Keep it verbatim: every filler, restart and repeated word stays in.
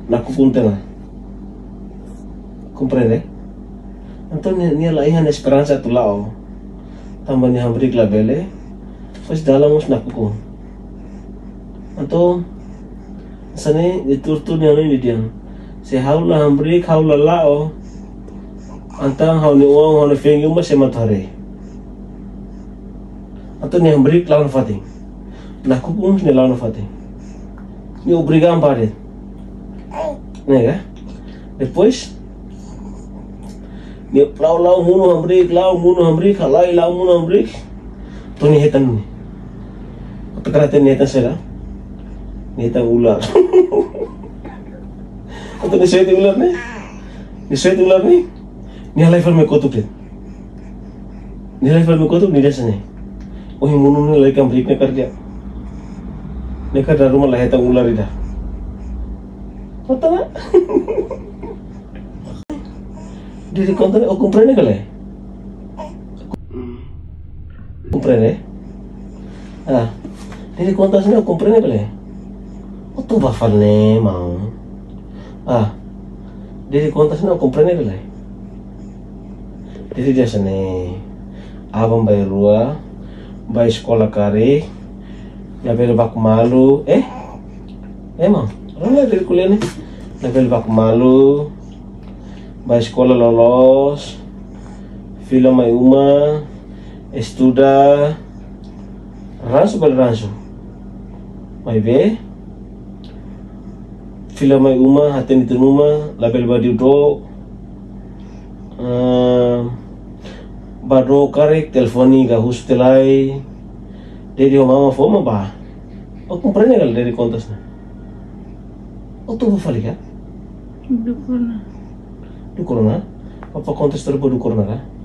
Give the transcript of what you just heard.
nakukuntena. Comprende? Então nia lá ihan esperança tu lao. Também nia hambrik la bele. Pois dalam us nakukun. Então sane diturtu nia no dia. Se haula hambrik haula lao. Antang hauni uang hauni fengi uma se matare. Então nia hambrik lawan fating. Nakukun nia lawan fating. Ni obrigam pare. Nega? Depois ni lau lau munu hambrik, lau munu hambrik, halai lau munu hambrik. Tu ni hetan ni. Apa kerana ni hetan saya? Ni hetan ular. Atau ni saya ular ni? Ni saya ular ni? Ni halai fal me kotup ni. Ni halai fal me kotup ni desa ni. Oh munu ni lagi hambrik ni kerja. Ni kerja rumah lah hetan ular ida. Betul tak? Diri konten o comprende kale? Comprende? Ah, diri konten sini o comprende kale? O Toba falne mau. Ah, diri konten sini o comprende kale? Diri dia sini. Abang bayar rua, bayar sekolah kari, label bak malu, eh? Emang, orang dari kuliah ni, label bak malu. Vai escola lolos, filha mai uma, estuda, rancho bel rancho. Vai ver, filha mai uma, haten itu numa, label badi do, bado karek telefoni gak hustelai, dari mama foma bah, oh comprende gal dari kontasnya, oh tu bufali kan? Dukur. Dukur na? Apa kontes terbaru dukur na ka?